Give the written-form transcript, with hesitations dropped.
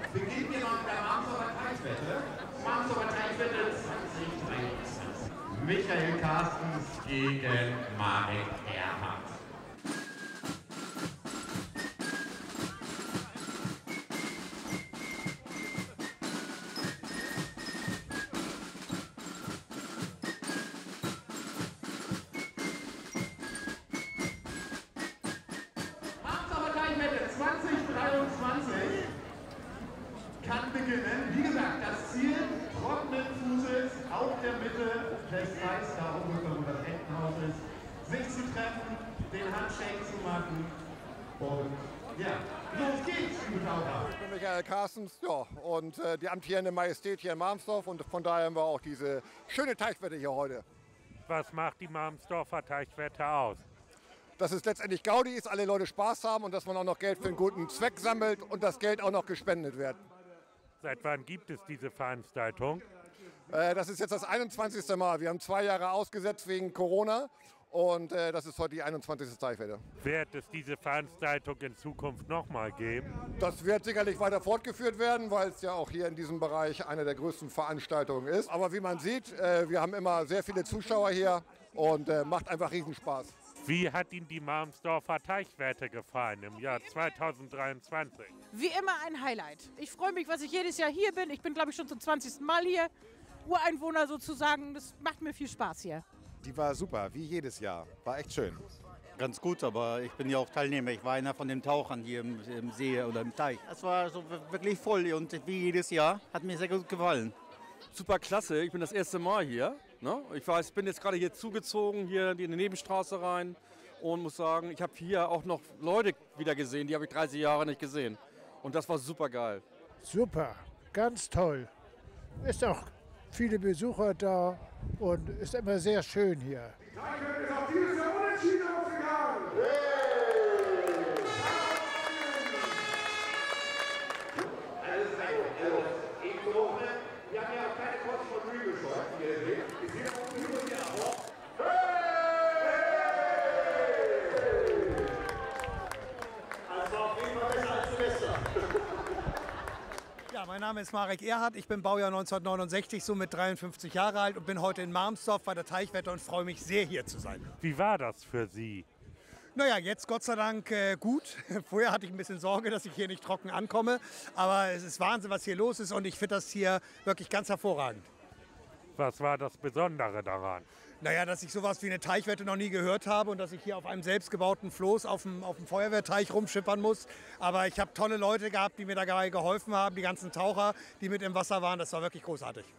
Beginnen wir noch mit der Marmsdorfer Teichwette. Marmsdorfer Teichwette 2023. Michael Carstens gegen Marek Erhardt. Marmsdorfer Teichwette 2023 kann beginnen. Wie gesagt, das Ziel, trockenen Fußes auf der Mitte des Reichs, da ungefähr wo das Entenhaus ist, sich zu treffen, den Handshake zu machen und ja, los geht's, liebe Taucher. Ich bin Michael Carstens, ja, und die amtierende Majestät hier in Marmsdorf und von daher haben wir auch diese schöne Teichwette hier heute. Was macht die Marmsdorfer Teichwette aus? Dass es letztendlich Gaudi ist, alle Leute Spaß haben und dass man auch noch Geld für einen guten Zweck sammelt und das Geld auch noch gespendet wird. Seit wann gibt es diese Veranstaltung? Das ist jetzt das 21. Mal. Wir haben 2 Jahre ausgesetzt wegen Corona und das ist heute die 21. Teichwette. Wird es diese Veranstaltung in Zukunft nochmal geben? Das wird sicherlich weiter fortgeführt werden, weil es ja auch hier in diesem Bereich eine der größten Veranstaltungen ist. Aber wie man sieht, wir haben immer sehr viele Zuschauer hier und macht einfach Riesenspaß. Wie hat Ihnen die Marmsdorfer Teichwette gefallen im Jahr 2023? Wie immer ein Highlight. Ich freue mich, dass ich jedes Jahr hier bin. Ich bin, glaube ich, schon zum 20. Mal hier. Ureinwohner sozusagen. Das macht mir viel Spaß hier. Die war super, wie jedes Jahr. War echt schön. Ganz gut, aber ich bin ja auch Teilnehmer. Ich war einer von den Tauchern hier im See oder im Teich. Es war so wirklich voll und wie jedes Jahr hat mir sehr gut gefallen. Super klasse, ich bin das erste Mal hier. Ne? Ich bin jetzt gerade hier zugezogen, hier in die Nebenstraße rein und muss sagen, ich habe hier auch noch Leute wieder gesehen, die habe ich 30 Jahre nicht gesehen. Und das war super geil. Super, ganz toll. Ist auch viele Besucher da und ist immer sehr schön hier. Die Teichwette ist auch dieses Jahr unentschieden ausgegangen. Wir haben ja auch keine Kosten von Rügen gescheut, wie ihr seht. Wir sehen auch über die Abo. Das war auf jeden Fall besser als Silvester. Ja, mein Name ist Marek Erhardt, ich bin Baujahr 1969, somit 53 Jahre alt und bin heute in Marmsdorf bei der Teichwette und freue mich sehr, hier zu sein. Wie war das für Sie? Naja, jetzt Gott sei Dank gut. Vorher hatte ich ein bisschen Sorge, dass ich hier nicht trocken ankomme, aber es ist Wahnsinn, was hier los ist und ich finde das hier wirklich ganz hervorragend. Was war das Besondere daran? Naja, dass ich sowas wie eine Teichwette noch nie gehört habe und dass ich hier auf einem selbstgebauten Floß auf dem Feuerwehrteich rumschippern muss. Aber ich habe tolle Leute gehabt, die mir dabei geholfen haben, die ganzen Taucher, die mit im Wasser waren. Das war wirklich großartig.